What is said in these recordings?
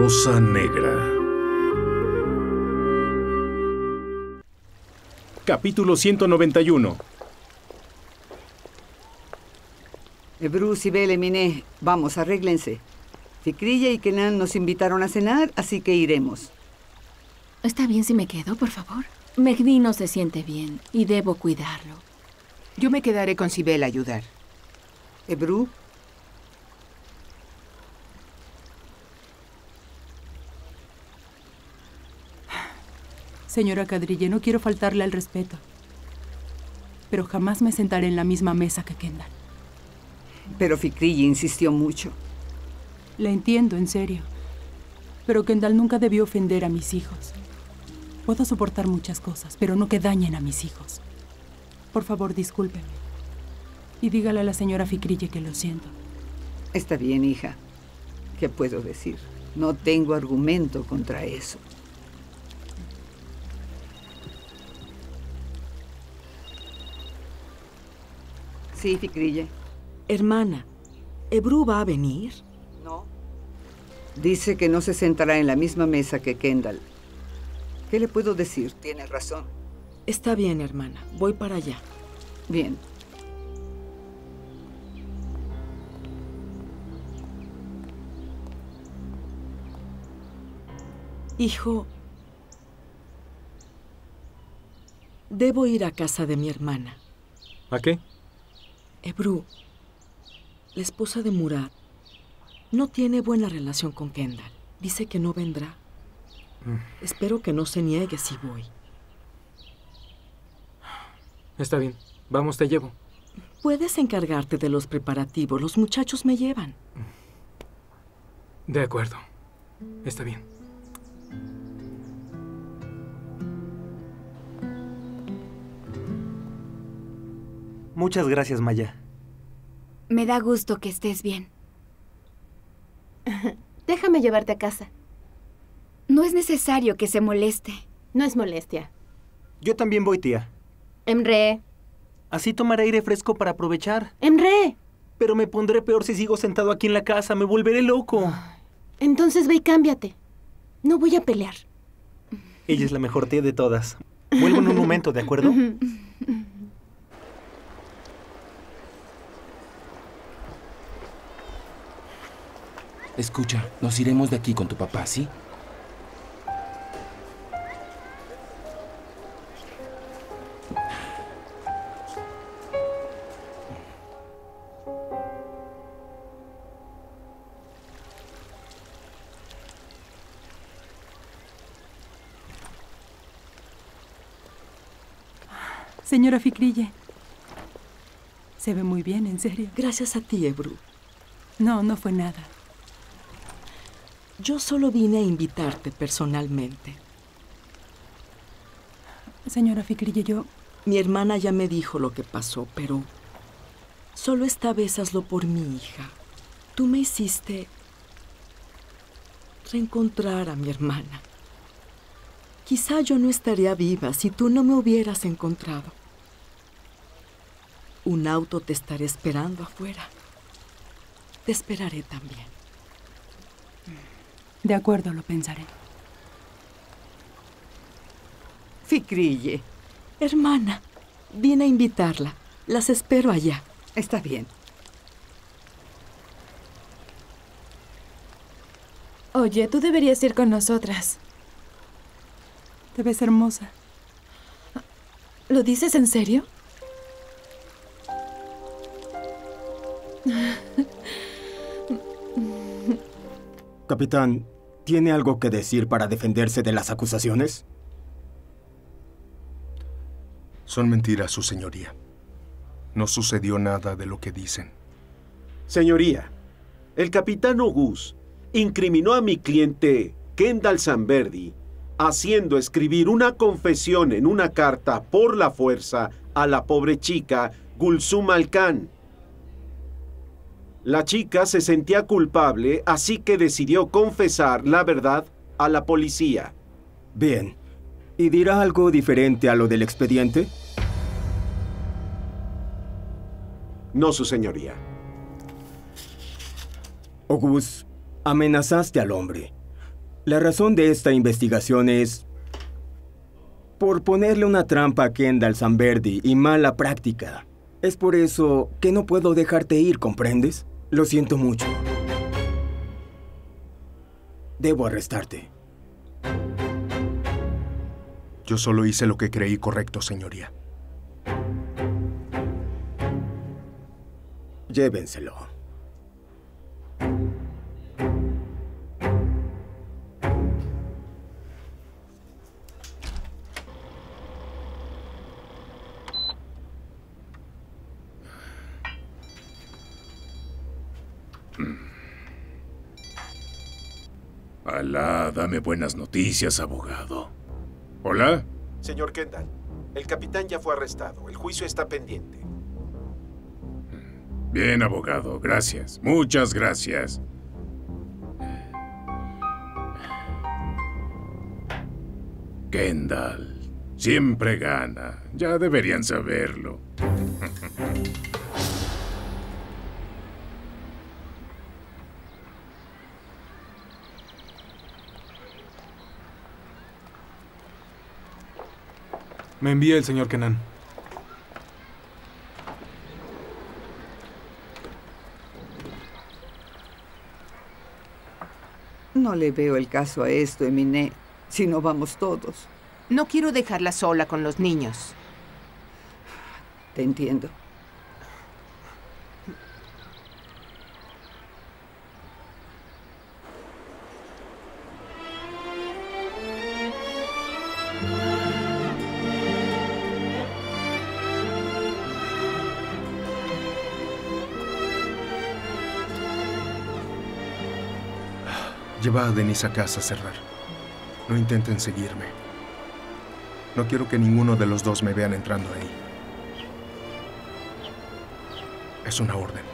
Rosa Negra. Capítulo 191. Ebru, Sibel, Emine, vamos, arréglense. Fikrille y Kenan nos invitaron a cenar, así que iremos. ¿Está bien si me quedo, por favor? Mehdi no se siente bien y debo cuidarlo. Yo me quedaré con Sibel a ayudar. Ebru. Señora Kadrille, no quiero faltarle al respeto, pero jamás me sentaré en la misma mesa que Kendall. Pero Fikrille insistió mucho. La entiendo, en serio. Pero Kendall nunca debió ofender a mis hijos. Puedo soportar muchas cosas, pero no que dañen a mis hijos. Por favor, discúlpeme. Y dígale a la señora Fikrille que lo siento. Está bien, hija. ¿Qué puedo decir? No tengo argumento contra eso. Sí, Fikrille. Hermana, ¿Ebru va a venir? No. Dice que no se sentará en la misma mesa que Kendall. ¿Qué le puedo decir? Tiene razón. Está bien, hermana. Voy para allá. Bien. Hijo, debo ir a casa de mi hermana. ¿A qué? Ebru, la esposa de Murad, no tiene buena relación con Kendall. Dice que no vendrá. Espero que no se niegue si voy. Está bien. Vamos, te llevo. Puedes encargarte de los preparativos. Los muchachos me llevan. De acuerdo. Está bien. Muchas gracias, Maya. Me da gusto que estés bien. Déjame llevarte a casa. No es necesario que se moleste. No es molestia. Yo también voy, tía. Emre. Así tomaré aire fresco para aprovechar. Emre. Pero me pondré peor si sigo sentado aquí en la casa. Me volveré loco. Entonces ve y cámbiate. No voy a pelear. Ella es la mejor tía de todas. Vuelvo en un momento, ¿de acuerdo? Escucha, nos iremos de aquí con tu papá, ¿sí? Señora Fikrille, se ve muy bien, en serio. Gracias a ti, Ebru. No, no fue nada. Yo solo vine a invitarte personalmente. Señora Fikrille, yo... Mi hermana ya me dijo lo que pasó, pero solo esta vez hazlo por mi hija. Tú me hiciste reencontrar a mi hermana. Quizá yo no estaría viva si tú no me hubieras encontrado. Un auto te estará esperando afuera. Te esperaré también. De acuerdo, lo pensaré. Fikrille. Hermana, vine a invitarla. Las espero allá. Está bien. Oye, tú deberías ir con nosotras. Te ves hermosa. ¿Lo dices en serio? Capitán, ¿tiene algo que decir para defenderse de las acusaciones? Son mentiras, su señoría. No sucedió nada de lo que dicen. Señoría, el capitán Ogus incriminó a mi cliente Kendall Sanverdi haciendo escribir una confesión en una carta por la fuerza a la pobre chica Gulsum Alkan. La chica se sentía culpable, así que decidió confesar la verdad a la policía. Bien. ¿Y dirá algo diferente a lo del expediente? No, su señoría. Ogus, amenazaste al hombre. La razón de esta investigación es por ponerle una trampa a Kendall Samberdi y mala práctica. Es por eso que no puedo dejarte ir, ¿comprendes? Lo siento mucho. Debo arrestarte. Yo solo hice lo que creí correcto, señoría. Llévenselo. Alá, dame buenas noticias, abogado. ¿Hola? Señor Kendall, el capitán ya fue arrestado. El juicio está pendiente. Bien, abogado, gracias. Muchas gracias. Kendall siempre gana. Ya deberían saberlo. Me envía el señor Kenan. No le veo el caso a esto, Eminé, si no vamos todos. No quiero dejarla sola con los niños. Te entiendo. Lleva a Denise a casa a cerrar. No intenten seguirme. No quiero que ninguno de los dos me vean entrando ahí. Es una orden.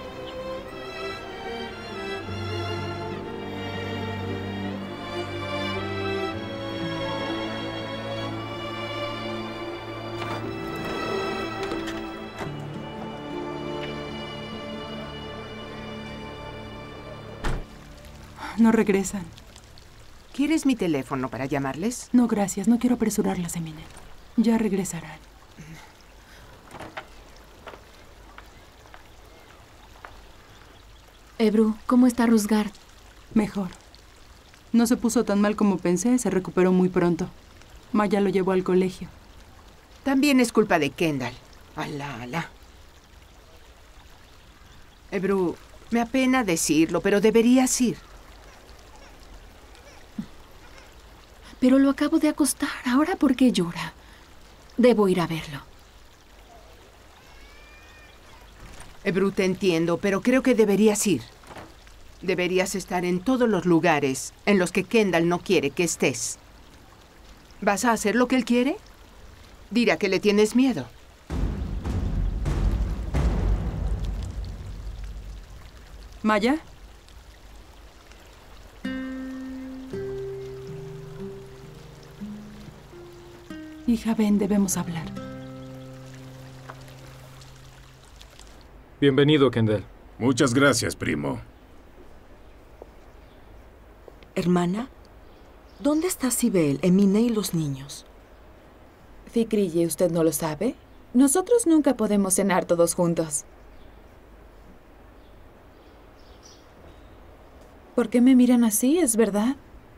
No regresan. ¿Quieres mi teléfono para llamarles? No, gracias. No quiero apresurarlas, Emine. Ya regresarán. Ebru, ¿cómo está Rusgard? Mejor. No se puso tan mal como pensé. Se recuperó muy pronto. Maya lo llevó al colegio. También es culpa de Kendall. Alá. Ebru, me apena decirlo, pero deberías ir. Pero lo acabo de acostar. ¿Ahora por qué llora? Debo ir a verlo. Ebru, te entiendo, pero creo que deberías ir. Deberías estar en todos los lugares en los que Kendall no quiere que estés. ¿Vas a hacer lo que él quiere? Dirá que le tienes miedo. ¿Maya? Hija, ven, debemos hablar. Bienvenido, Kendall. Muchas gracias, primo. Hermana, ¿dónde está Sibel, Emine y los niños? Fikrille, ¿usted no lo sabe? Nosotros nunca podemos cenar todos juntos. ¿Por qué me miran así? ¿Es verdad?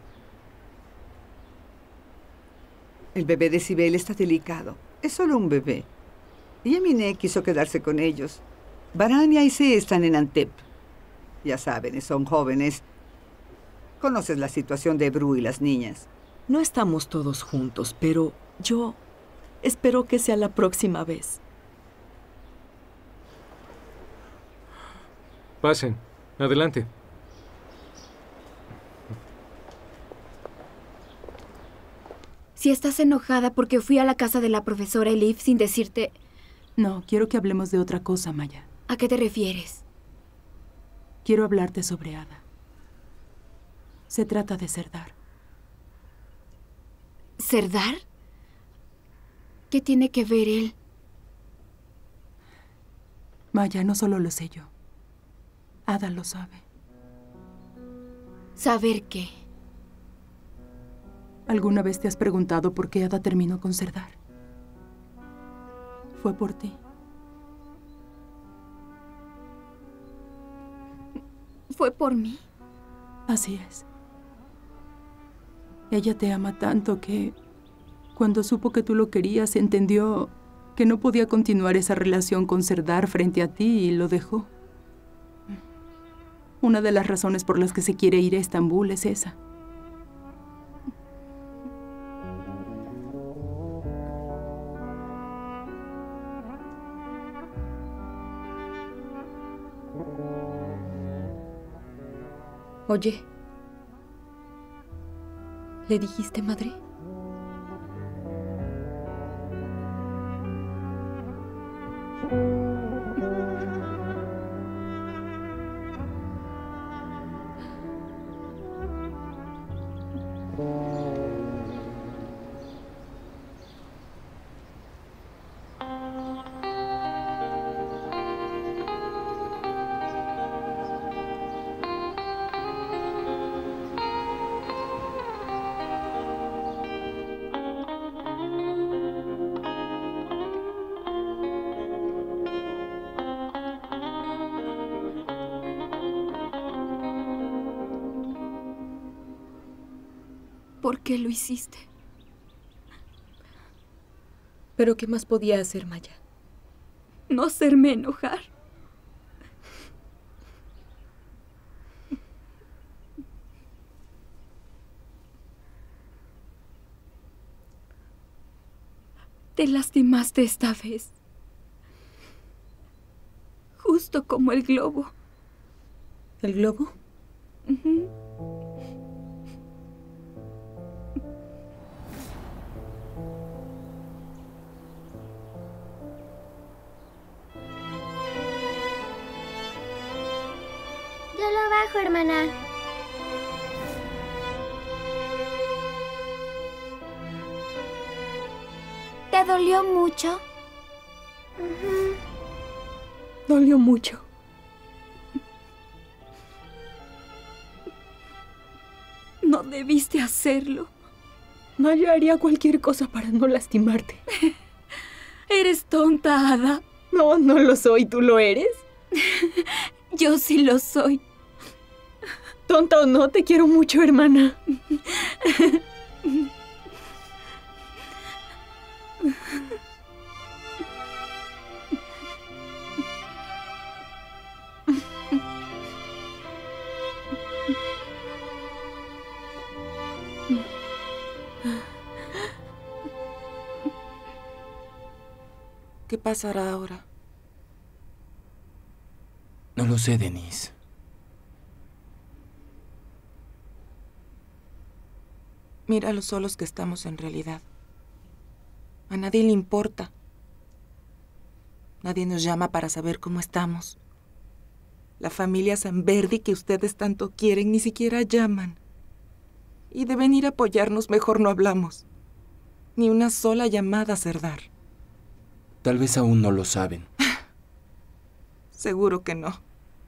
El bebé de Sibel está delicado. Es solo un bebé. Y Eminé quiso quedarse con ellos. Baran y Aisé están en Antep. Ya saben, son jóvenes. Conoces la situación de Ebru y las niñas. No estamos todos juntos, pero yo espero que sea la próxima vez. Pasen. Adelante. Si estás enojada porque fui a la casa de la profesora Elif sin decirte... No, quiero que hablemos de otra cosa, Maya. ¿A qué te refieres? Quiero hablarte sobre Ada. Se trata de Serdar. ¿Serdar? ¿Qué tiene que ver él? Maya, no solo lo sé yo. Ada lo sabe. ¿Saber qué? ¿Alguna vez te has preguntado por qué Ada terminó con Serdar? Fue por ti. ¿Fue por mí? Así es. Ella te ama tanto que, cuando supo que tú lo querías, entendió que no podía continuar esa relación con Serdar frente a ti y lo dejó. Una de las razones por las que se quiere ir a Estambul es esa. Oye, ¿le dijiste, madre? ¿Por qué lo hiciste? ¿Pero qué más podía hacer, Maya? No hacerme enojar. Te lastimaste esta vez. Justo como el globo. ¿El globo? Ujú. Yo lo bajo, hermana. ¿Te dolió mucho? Dolió mucho. No debiste hacerlo. Maya haría cualquier cosa para no lastimarte. Eres tonta, Ada. No, no lo soy. ¿Tú lo eres? Yo sí lo soy. Tonta o no, te quiero mucho, hermana. ¿Qué pasará ahora? No lo sé, Denise. Mira lo solos que estamos en realidad. A nadie le importa. Nadie nos llama para saber cómo estamos. La familia Samberdi que ustedes tanto quieren ni siquiera llaman. Y de venir a apoyarnos mejor no hablamos. Ni una sola llamada a Serdar. Tal vez aún no lo saben. Seguro que no.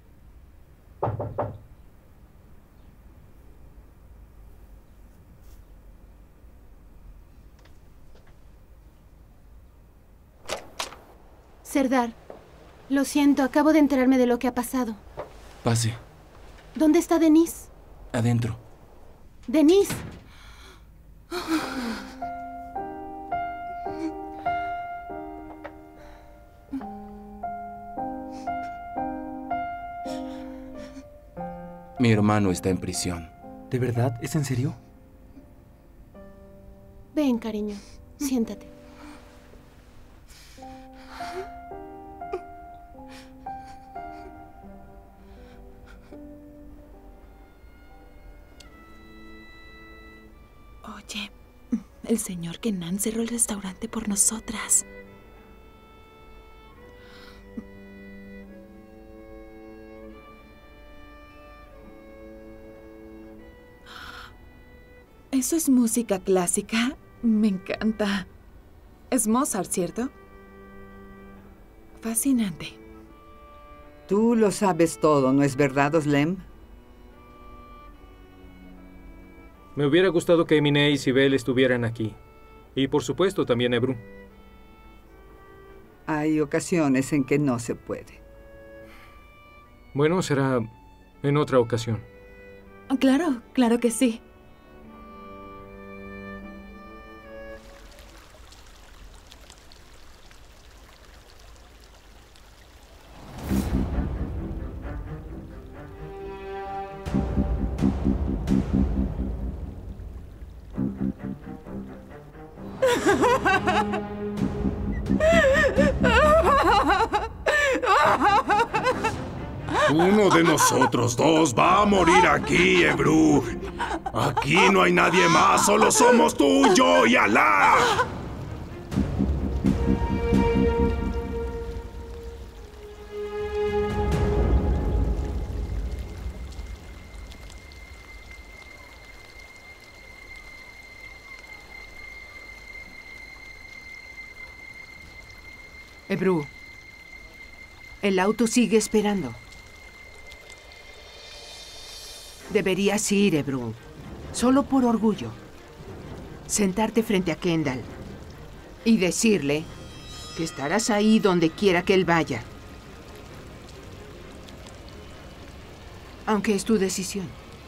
Serdar, lo siento, acabo de enterarme de lo que ha pasado. Pase. ¿Dónde está Denise? Adentro. ¡Denise! Mi hermano está en prisión. ¿De verdad? ¿Es en serio? Ven, cariño, siéntate. Oye, el señor Kenan cerró el restaurante por nosotras. ¿Eso es música clásica? Me encanta. Es Mozart, ¿cierto? Fascinante. Tú lo sabes todo, ¿no es verdad, Özlem? Me hubiera gustado que Eminé y Sibel estuvieran aquí. Y por supuesto también Ebru. Hay ocasiones en que no se puede. Bueno, será en otra ocasión. Claro, claro que sí. Uno de nosotros dos va a morir aquí, Ebru. Aquí no hay nadie más, solo somos tú, yo y Alá. Ebru, el auto sigue esperando. Deberías ir, Ebru. Solo por orgullo. Sentarte frente a Kendall y decirle que estarás ahí donde quiera que él vaya. Aunque es tu decisión.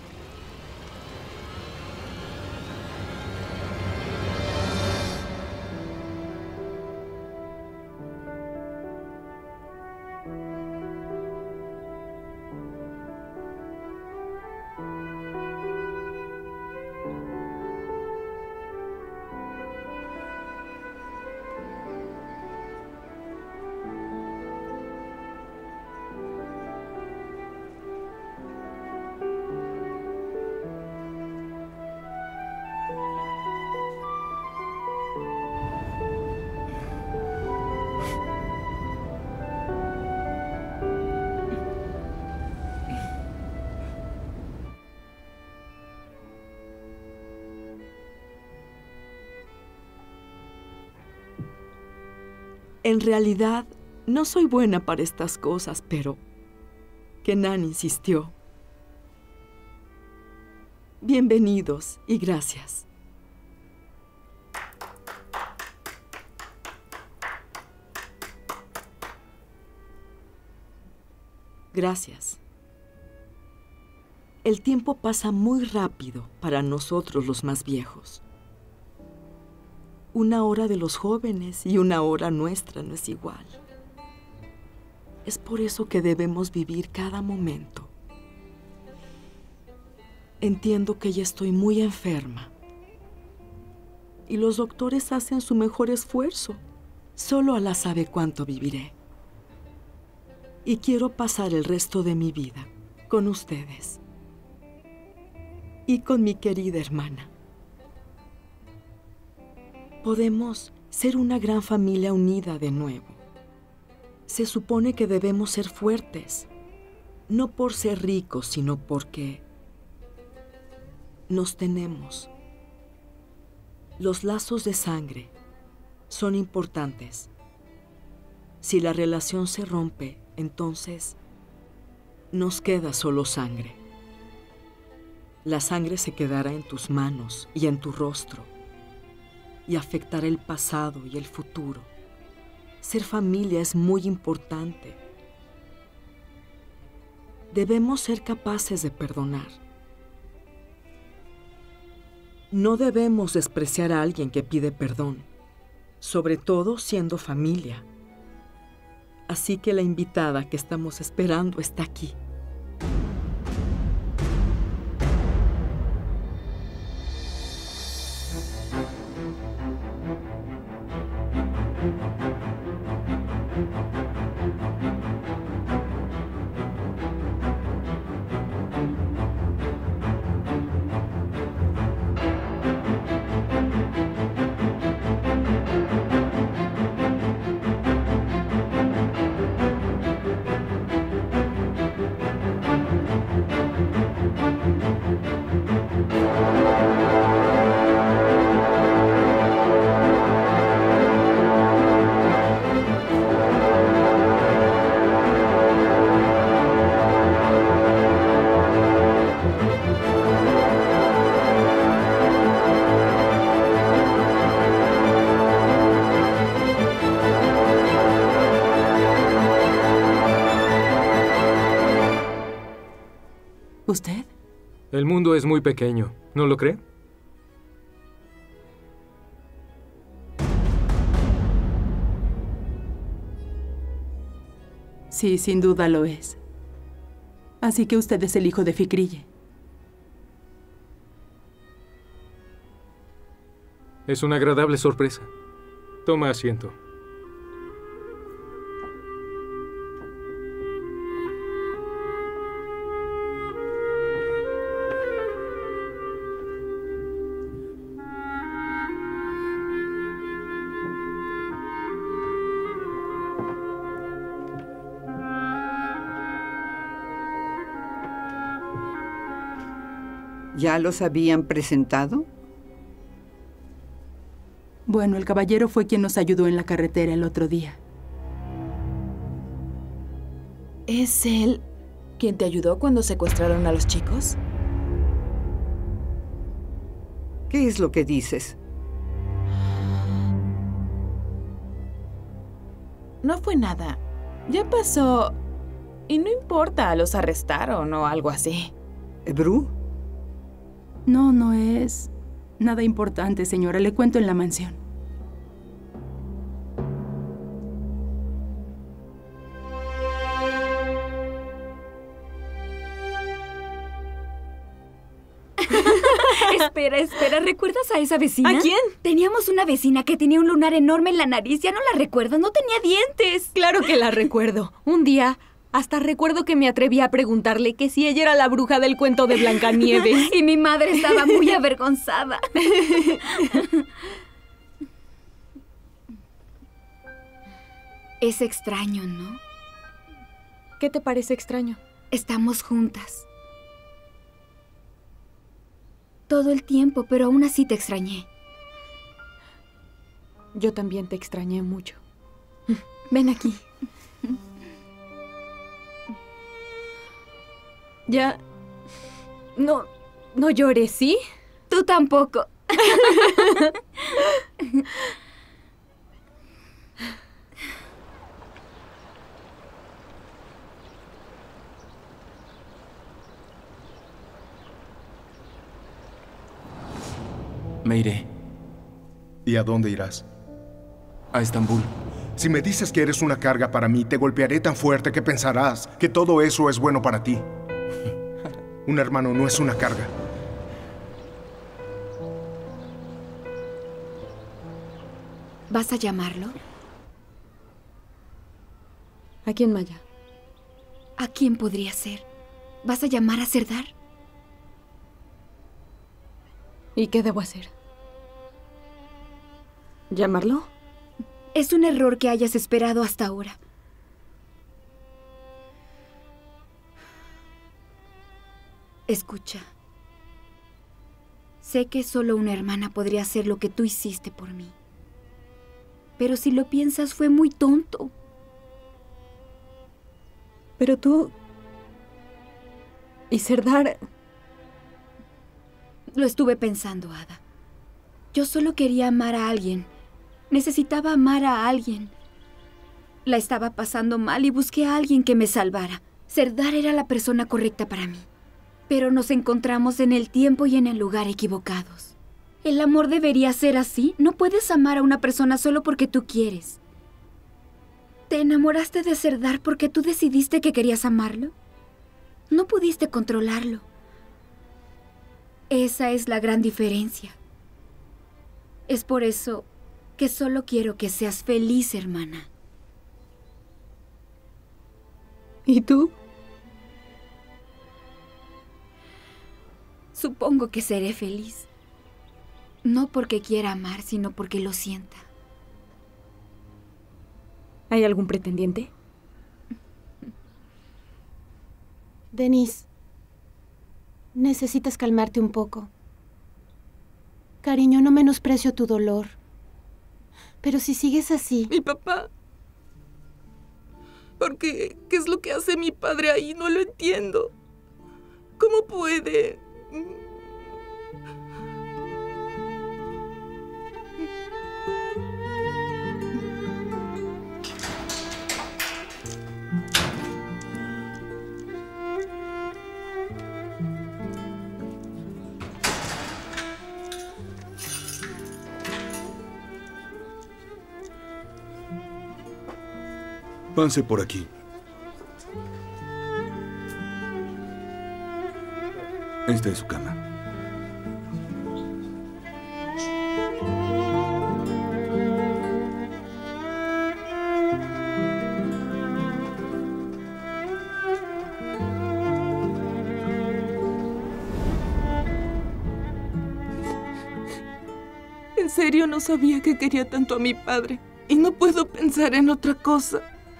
En realidad, no soy buena para estas cosas, pero Kenan insistió. Bienvenidos y gracias. Gracias. El tiempo pasa muy rápido para nosotros los más viejos. 1 hora de los jóvenes y 1 hora nuestra no es igual. Es por eso que debemos vivir cada momento. Entiendo que ya estoy muy enferma. Y los doctores hacen su mejor esfuerzo. Solo Alá sabe cuánto viviré. Y quiero pasar el resto de mi vida con ustedes. Y con mi querida hermana. Podemos ser una gran familia unida de nuevo. Se supone que debemos ser fuertes, no por ser ricos, sino porque nos tenemos. Los lazos de sangre son importantes. Si la relación se rompe, entonces nos queda solo sangre. La sangre se quedará en tus manos y en tu rostro y afectará el pasado y el futuro. Ser familia es muy importante. Debemos ser capaces de perdonar. No debemos despreciar a alguien que pide perdón, sobre todo siendo familia. Así que la invitada que estamos esperando está aquí. ¿Usted? El mundo es muy pequeño, ¿no lo cree? Sí, sin duda lo es. Así que usted es el hijo de Fikrille. Es una agradable sorpresa. Toma asiento. ¿Ya los habían presentado? Bueno, el caballero fue quien nos ayudó en la carretera el otro día. ¿Es él quien te ayudó cuando secuestraron a los chicos? ¿Qué es lo que dices? No fue nada. Ya pasó. Y no importa, los arrestaron o algo así. ¿Ebru? No, no es nada importante, señora. Le cuento en la mansión. Espera, ¿recuerdas a esa vecina? ¿A quién? Teníamos una vecina que tenía un lunar enorme en la nariz. ¿Ya no la recuerdas? No tenía dientes. Claro que la recuerdo. Un día, hasta recuerdo que me atreví a preguntarle que si ella era la bruja del cuento de Blancanieves. Y mi madre estaba muy avergonzada. Es extraño, ¿no? ¿Qué te parece extraño? Estamos juntas. Todo el tiempo, pero aún así te extrañé. Yo también te extrañé mucho. Ven aquí. Ya... No llores, ¿sí? Tú tampoco. Me iré. ¿Y a dónde irás? A Estambul. Si me dices que eres una carga para mí, te golpearé tan fuerte que pensarás que todo eso es bueno para ti. Un hermano no es una carga. ¿Vas a llamarlo? ¿A quién, Maya? ¿A quién podría ser? ¿Vas a llamar a Serdar? ¿Y qué debo hacer? ¿Llamarlo? Es un error que hayas esperado hasta ahora. Escucha. Sé que solo una hermana podría hacer lo que tú hiciste por mí. Pero si lo piensas, fue muy tonto. Pero tú... ¿Y Serdar? Lo estuve pensando, Ada. Yo solo quería amar a alguien. Necesitaba amar a alguien. La estaba pasando mal y busqué a alguien que me salvara. Serdar era la persona correcta para mí. Pero nos encontramos en el tiempo y en el lugar equivocados. El amor debería ser así. No puedes amar a una persona solo porque tú quieres. ¿Te enamoraste de Serdar porque tú decidiste que querías amarlo? No pudiste controlarlo. Esa es la gran diferencia. Es por eso que solo quiero que seas feliz, hermana. ¿Y tú? Supongo que seré feliz. No porque quiera amar, sino porque lo sienta. ¿Hay algún pretendiente? Denise, necesitas calmarte un poco. Cariño, no menosprecio tu dolor. Pero si sigues así... Mi papá... ¿Por qué? ¿Qué es lo que hace mi padre ahí? No lo entiendo. ¿Cómo puede? Pase por aquí. Esta es su cama. En serio no sabía que quería tanto a mi padre. Y no puedo pensar en otra cosa.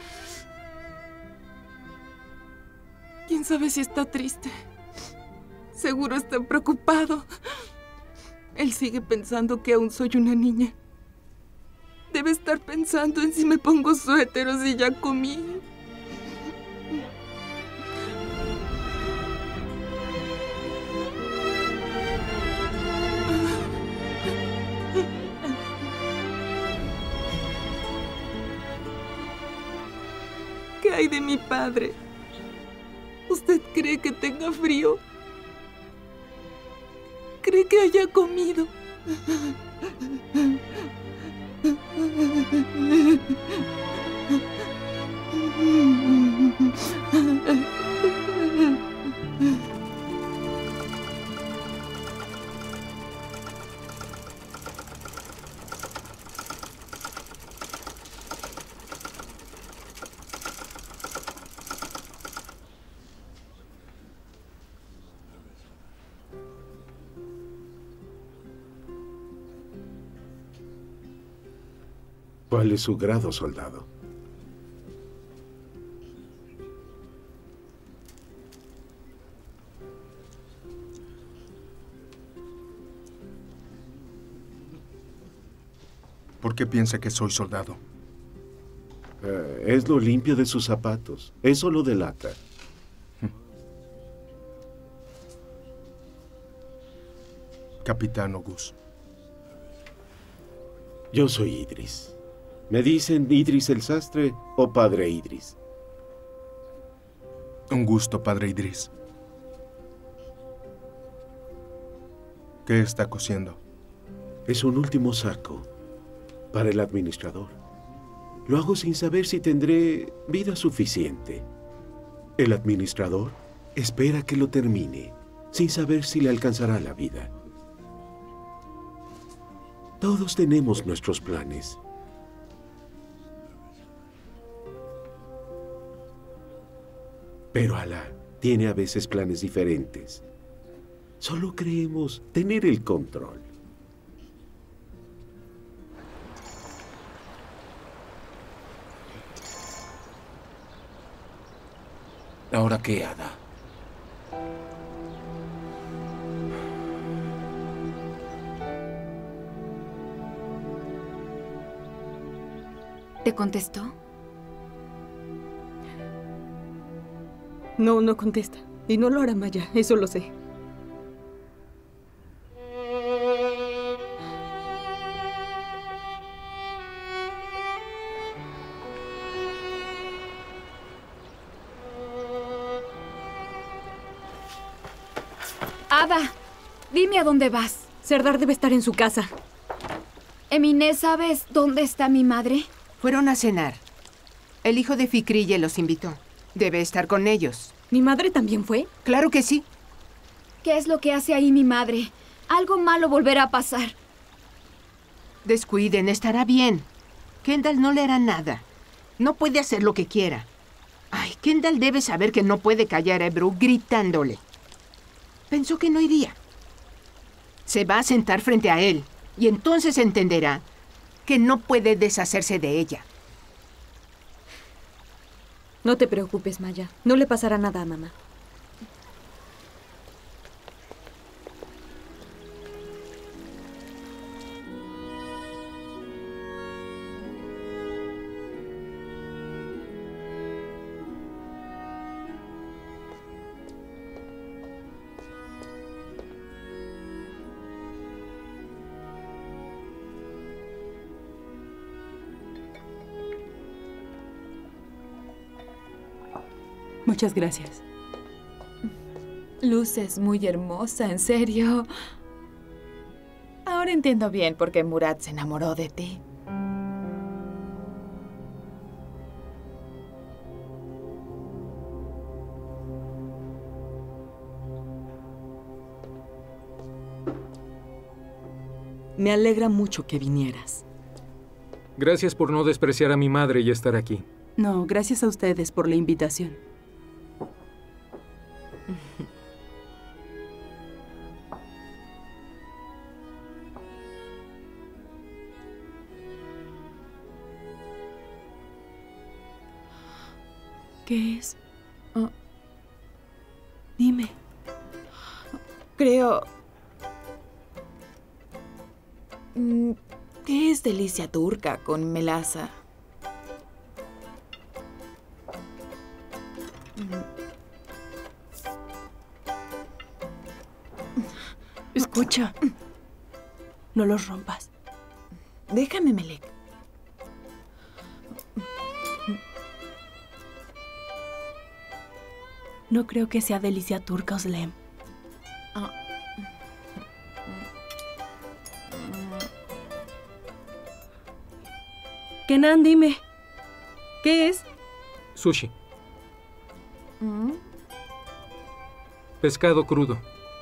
¿Quién sabe si está triste? Seguro está preocupado. Él sigue pensando que aún soy una niña. Debe estar pensando en si me pongo suéter o si ya comí. ¿Qué hay de mi padre? ¿Usted cree que tenga frío? ¿Cree que haya comido? ¿Cuál es su grado, soldado? ¿Por qué piensa que soy soldado? Es lo limpio de sus zapatos. Eso lo delata. Capitán Gus. Yo soy Idris. ¿Me dicen Idris el sastre o Padre Idris? Un gusto, Padre Idris. ¿Qué está cosiendo? Es un último saco para el administrador. Lo hago sin saber si tendré vida suficiente. El administrador espera que lo termine, sin saber si le alcanzará la vida. Todos tenemos nuestros planes. Pero Alá tiene a veces planes diferentes. Solo creemos tener el control. ¿Ahora qué, Ada? ¿Te contestó? No, no contesta. Y no lo hará Maya, eso lo sé. Ada, dime a dónde vas. Serdar debe estar en su casa. Emine, ¿sabes dónde está mi madre? Fueron a cenar. El hijo de Fikrille los invitó. Debe estar con ellos. ¿Mi madre también fue? Claro que sí. ¿Qué es lo que hace ahí mi madre? Algo malo volverá a pasar. Descuiden, estará bien. Kendall no le hará nada. No puede hacer lo que quiera. Ay, Kendall debe saber que no puede callar a Ebru gritándole. Pensó que no iría. Se va a sentar frente a él y entonces entenderá que no puede deshacerse de ella. No te preocupes, Maya. No le pasará nada a mamá. Muchas gracias. Luces muy hermosa, en serio. Ahora entiendo bien por qué Murad se enamoró de ti. Me alegra mucho que vinieras. Gracias por no despreciar a mi madre y estar aquí. No, gracias a ustedes por la invitación. ¿Qué es? Dime. Creo... ¿Qué es delicia turca con melaza? Escucha. No los rompas. Déjame, Melek. No creo que sea delicia turca, Özlem. Kenan, dime. ¿Qué es? Sushi. Pescado crudo.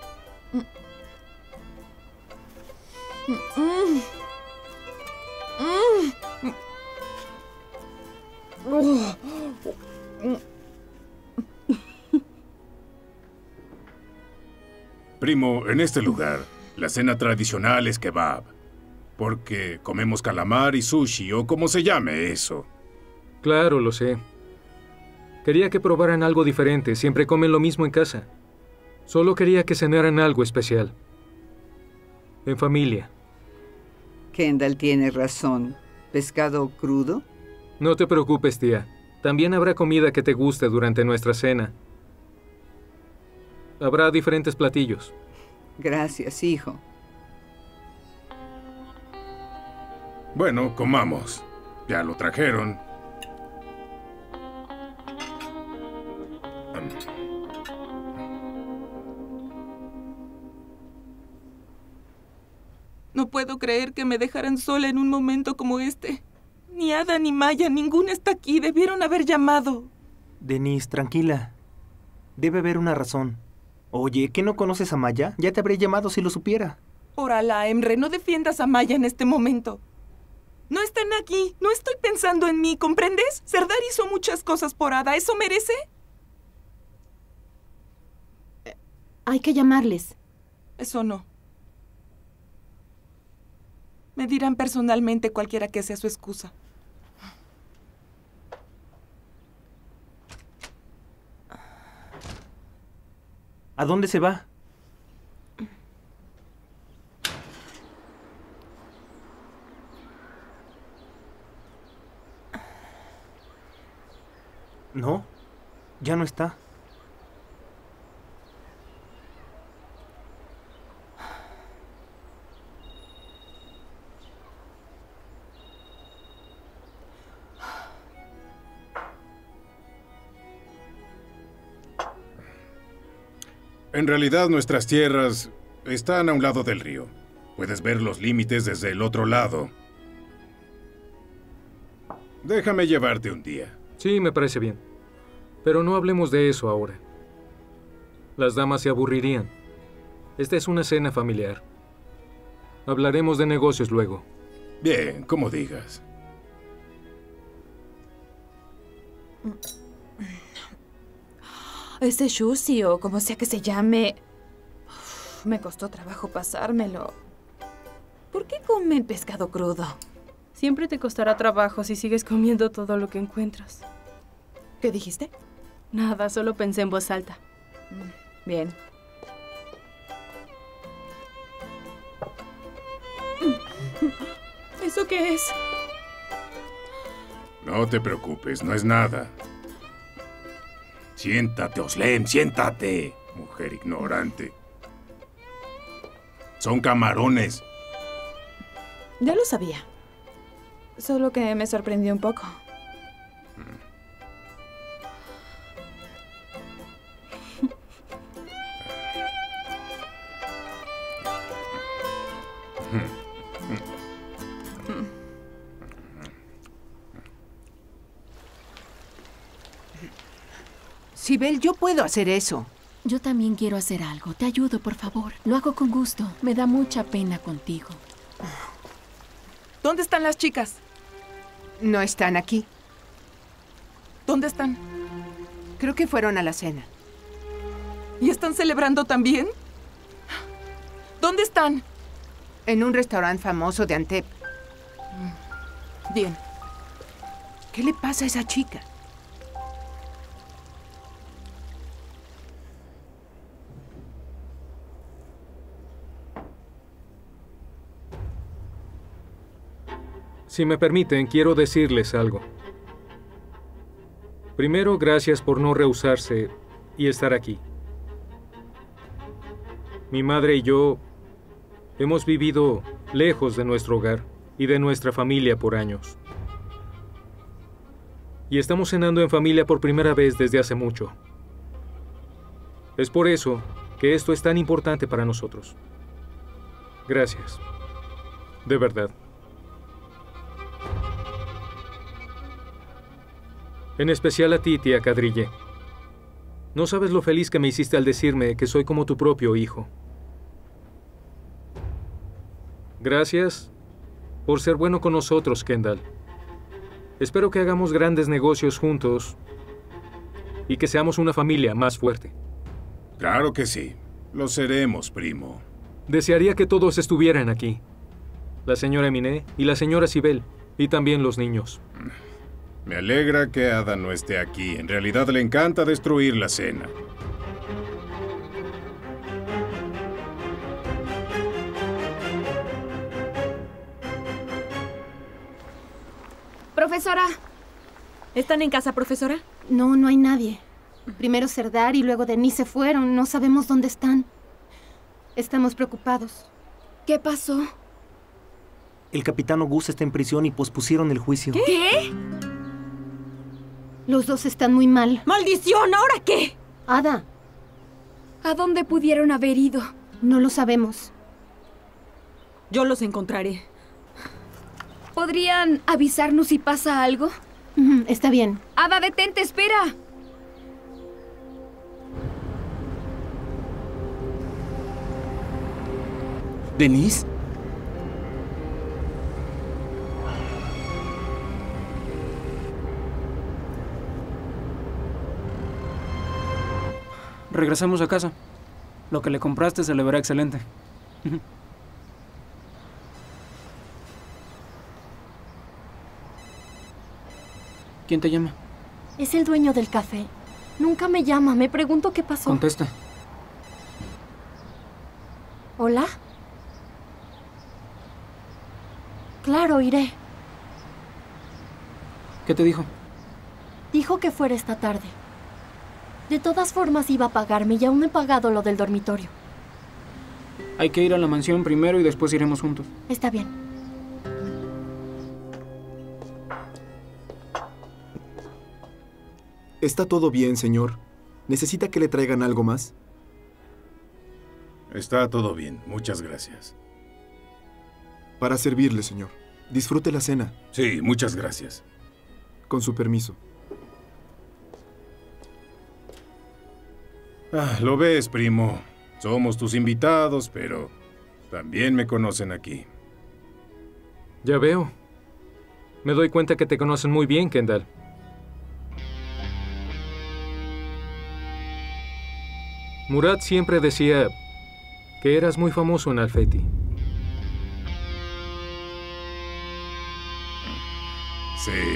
Primo, en este lugar, la cena tradicional es kebab. Porque comemos calamar y sushi, o como se llame eso. Claro, lo sé. Quería que probaran algo diferente. Siempre comen lo mismo en casa. Solo quería que cenaran algo especial. En familia. Kendall tiene razón. ¿Pescado crudo? No te preocupes, tía. También habrá comida que te guste durante nuestra cena. Habrá diferentes platillos. Gracias, hijo. Bueno, comamos. Ya lo trajeron. No puedo creer que me dejaran sola en un momento como este. Ni Ada ni Maya, ninguna está aquí. Debieron haber llamado. Denise, tranquila. Debe haber una razón. Oye, ¿qué no conoces a Maya? Ya te habría llamado si lo supiera. Por Alá, Emre, no defiendas a Maya en este momento. No están aquí. No estoy pensando en mí, ¿comprendes? Serdar hizo muchas cosas por Ada. ¿Eso merece? Hay que llamarles. Eso no. Me dirán personalmente cualquiera que sea su excusa. ¿A dónde se va? No, ya no está. En realidad, nuestras tierras están a un lado del río. Puedes ver los límites desde el otro lado. Déjame llevarte un día. Sí, me parece bien. Pero no hablemos de eso ahora. Las damas se aburrirían. Esta es una cena familiar. Hablaremos de negocios luego. Bien, como digas. Ese sushi o como sea que se llame... me costó trabajo pasármelo. ¿Por qué comen pescado crudo? Siempre te costará trabajo si sigues comiendo todo lo que encuentras. ¿Qué dijiste? Nada, solo pensé en voz alta. Bien. ¿Eso qué es? No te preocupes, no es nada. Siéntate, Özlem, siéntate, mujer ignorante. Son camarones. Ya lo sabía. Solo que me sorprendió un poco. Sibel, yo puedo hacer eso. Yo también quiero hacer algo. Te ayudo, por favor. Lo hago con gusto. Me da mucha pena contigo. ¿Dónde están las chicas? No están aquí. ¿Dónde están? Creo que fueron a la cena. ¿Y están celebrando también? ¿Dónde están? En un restaurante famoso de Antep. Bien. ¿Qué le pasa a esa chica? Si me permiten, quiero decirles algo. Primero, gracias por no rehusarse y estar aquí. Mi madre y yo hemos vivido lejos de nuestro hogar y de nuestra familia por años. Y estamos cenando en familia por primera vez desde hace mucho. Es por eso que esto es tan importante para nosotros. Gracias. De verdad. En especial a ti, tía Kadriye. No sabes lo feliz que me hiciste al decirme que soy como tu propio hijo. Gracias por ser bueno con nosotros, Kendall. Espero que hagamos grandes negocios juntos y que seamos una familia más fuerte. Claro que sí. Lo seremos, primo. Desearía que todos estuvieran aquí. La señora Eminé y la señora Sibel, y también los niños. Me alegra que Ada no esté aquí. En realidad le encanta destruir la cena. Profesora. ¿Están en casa, profesora? No, no hay nadie. Primero Serdar y luego Denis se fueron. No sabemos dónde están. Estamos preocupados. ¿Qué pasó? El capitán Gus está en prisión y pospusieron el juicio. ¿Qué? Los dos están muy mal. ¡Maldición! ¿Ahora qué? Ada. ¿A dónde pudieron haber ido? No lo sabemos. Yo los encontraré. ¿Podrían avisarnos si pasa algo? Está bien. Ada, detente, espera. ¿Denis? Regresamos a casa. Lo que le compraste se le verá excelente. ¿Quién te llama? Es el dueño del café. Nunca me llama. Me pregunto qué pasó. Contesta. ¿Hola? Claro, iré. ¿Qué te dijo? Dijo que fuera esta tarde. De todas formas iba a pagarme y aún no he pagado lo del dormitorio. Hay que ir a la mansión primero y después iremos juntos. Está bien. ¿Está todo bien, señor? ¿Necesita que le traigan algo más? Está todo bien, muchas gracias. Para servirle, señor. Disfrute la cena. Sí, muchas gracias. Con su permiso. Lo ves, primo. Somos tus invitados, pero también me conocen aquí. Ya veo. Me doy cuenta que te conocen muy bien, Kendall. Murad siempre decía que eras muy famoso en Al-Feti. Sí.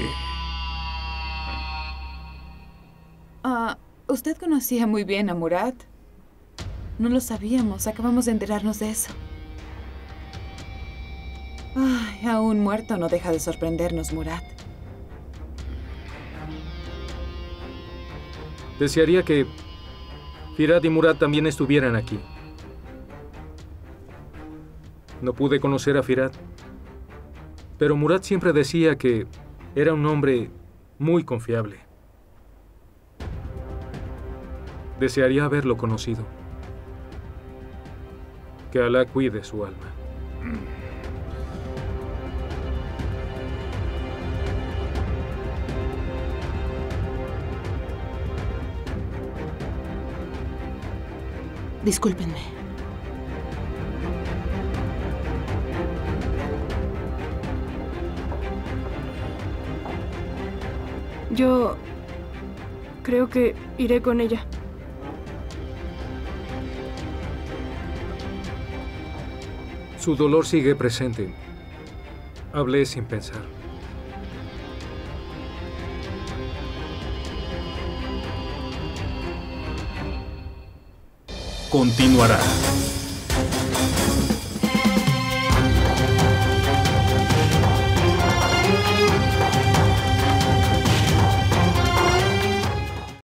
Usted conocía muy bien a Murad. No lo sabíamos, acabamos de enterarnos de eso. Ay, aún muerto no deja de sorprendernos, Murad. Desearía que Firad y Murad también estuvieran aquí. No pude conocer a Firad, pero Murad siempre decía que era un hombre muy confiable. Desearía haberlo conocido. Que Alá cuide su alma. Discúlpenme. Yo creo que iré con ella. Su dolor sigue presente. Hablé sin pensar. Continuará.